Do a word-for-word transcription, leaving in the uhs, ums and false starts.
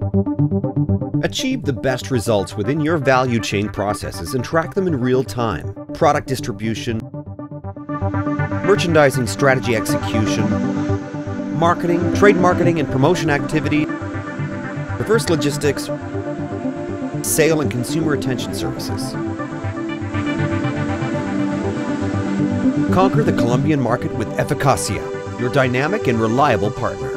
Achieve the best results within your value chain processes and track them in real time. Product distribution, merchandising strategy execution, marketing, trade marketing and promotion activity, reverse logistics, sale and consumer attention services. Conquer the Colombian market with Eficacia, your dynamic and reliable partner.